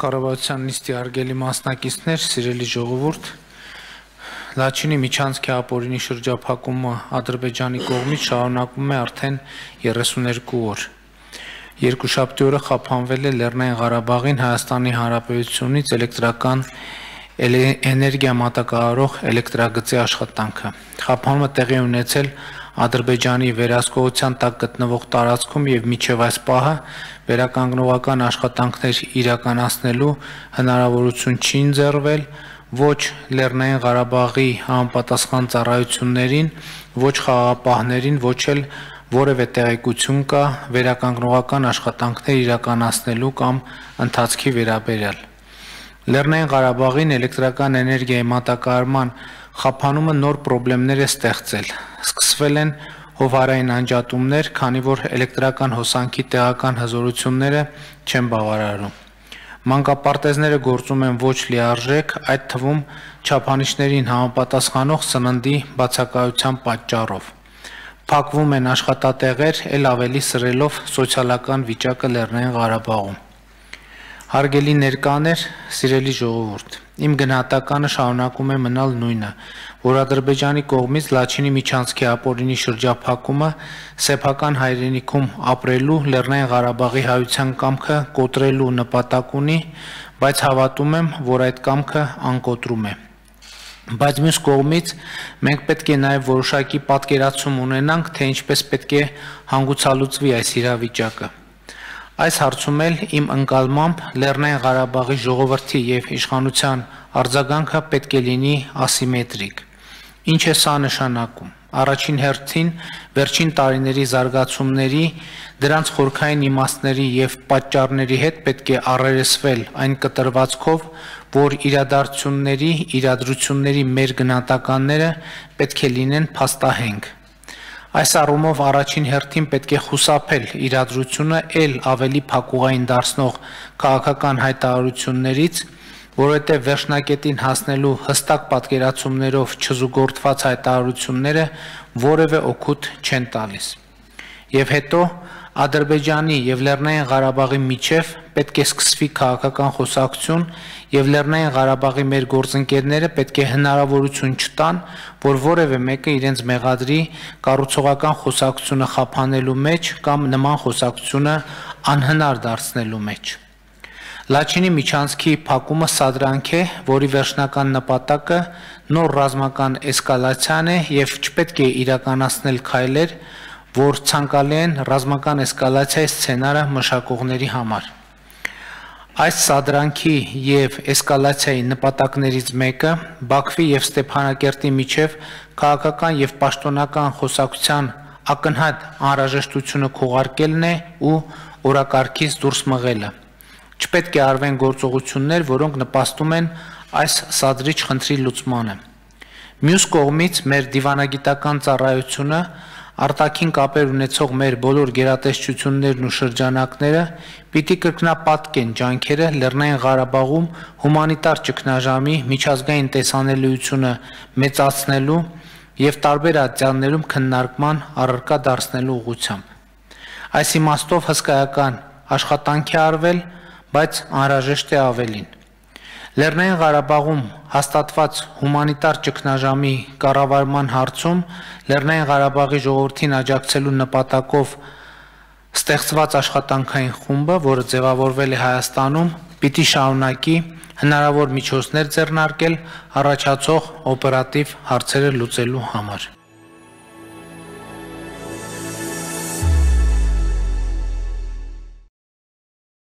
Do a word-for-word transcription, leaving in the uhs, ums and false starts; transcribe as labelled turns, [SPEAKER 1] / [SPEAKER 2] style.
[SPEAKER 1] Կառավարության նիստի արգելի մասնակիցներ, սիրելի ժողովուրդ, Լաչինի միջանցքի ապօրինի շրջափակումը Ադրբեջանի կողմից շարունակվում է արդեն երեսուներկու օր։ Երկուշաբթի օրը խափանվել է Լեռնային Ղարաբաղին Հայաստանի Հանրապետությունից էլեկտրական էներգիա մատակարարող էլեկտրագծի աշխատանքը։ Խափանումը տեղի ունեցել Ադրբեջանի վերահսկողության տակ գտնվող տարածքում եւ մինչեւ այս պահը վերականգնողական աշխատանքներ իրականացնելու հնարավորություն չի ընձեռվել ոչ Լեռնային Ղարաբաղի համապատասխան ծառայություններին, ոչ խաղաղապահներին, ոչ էլ որևէ տեղեկություն կա վերականգնողական աշխատանքներ իրականացնելու կամ ընթացքի վերաբերյալ։ Լեռնային Ղարաբաղին էլեկտրական էներգիայի մատակարարման խափանումը նոր խնդիրներ է ստեղծել։ Սկսվել են հովհարային անջատումներ, քանի որ էլեկտրական հոսանքի տեղական հզորությունները չեն բավարարում։ Մանկապարտեզները գործում են ոչ լիարժեք, այդ թվում չափանիշներին համապատասխանող սննդի բացակայության պատճառով։ Փակվում են աշխատատեղեր, ել ավելի սրելով սոցիալական վիճակը Լեռնային Ղարաբաղում։ Հարգելի ներկաներ, սիրելի ժողովուրդ, իմ գնահատականը շարունակում է մնալ նույնը, որ Ադրբեջանի կողմից Լաչինի միջանցքի ապօրինի շրջափակումը սեփական հայրենիքում ապրելու Լեռնային Ղարաբաղի հայության կամքը կոտրելու նպատակ ունի, բայց հավատում եմ, որ այդ կամքը անկոտրում է։ Բայց մյուս կողմից մենք պետք է նաև որոշակի պատկերացում ունենանք, թե ինչպես պետք է հանգուցալուծվի այս իրավիճակը։ Այս հարցում էլ իմ ընկալմամբ Լեռնային Ղարաբաղի ժողովրդի եւ իշխանության արձագանքը պետք է լինի ասիմետրիկ։ Ինչ է սա նշանակում։ Առաջին հերթին վերջին տարիների զարգացումների, դրանց խորքային իմաստների եւ պատճառների հետ պետք է առերեսվել այն կտրվածքով, որ իրադարձությունների, իրադրությունների մեր գնահատականները պետք է լինեն փաստահենք։ Այս առումով առաջին հերթին պետք է խուսափել իրադրությունը ել ավելի փակուղային դարձնող քաղաքական հայտարարություններից, որովհետև վերջնակետին հասնելու հստակ պատկերացումներով չզուգորդված հայտարարությունները որևէ օգուտ չեն տալիս։ Եվ հետո Ադրբեջանի եւ Լեռնային Ղարաբաղի միջև պետք է սկսվի քաղաքական խոսակցություն եւ Լեռնային Ղարաբաղի մեր գործընկերները պետք է հնարավորություն չտան, որ որևէ մեկը իրենց մեղադրի կառուցողական խոսակցությունը խափանելու մեջ կամ նման խոսակցությունը անհնար դարձնելու մեջ։ Լաչինի միջանցքի փակումը սադրանք է, որի վերջնական նպատակը նոր ռազմական էսկալացիան է եւ չպետք է իրականացնել քայլեր, որ ցանկալի են ռազմական էսկալացիայի սցենարը մշակողների համար։ Այս սադրանքի եւ էսկալացիայի նպատակներից մեկը Բաքվի եւ Ստեփանակերտի միջև քաղաքական եւ պաշտոնական խոսակցության ակնհայտ անհրաժեշտությունը քողարկելն է ու օրակարգից դուրս մղելը։ Չպետք է արվեն գործողություններ, որոնք նպաստում են այս սադրիչ խնդրի լուծմանը։ Մյուս կողմից մեր դիվանագիտական ծառայությունը արտաքին կապեր ունեցող մեր բոլոր գերատեսչություններն ու շրջանակները պիտի կրկնապատկեն ջանքերը Լեռնային Ղարաբաղում հումանիտար ճգնաժամի միջազգային տեսանելիությունը մեծացնելու եւ տարբեր ատյաններում քննարկման առարկա դարձնելու ուղղությամբ։ Այս իմաստով հսկայական աշխատանք է արվել, բայց անհրաժեշտ է ավելին։ Լեռնային Ղարաբաղում հաստատված հումանիտար ճգնաժամի կառավարման հարցում Լեռնային Ղարաբաղի ժողովրդին աջակցելու նպատակով ստեղծված աշխատանքային խումբը, որը ձևավորվել է Հայաստանում, պիտի շարունակի հնարավոր միջոցներ ձեռնարկել առաջացող օպերատիվ հարցերը լուծելու համար։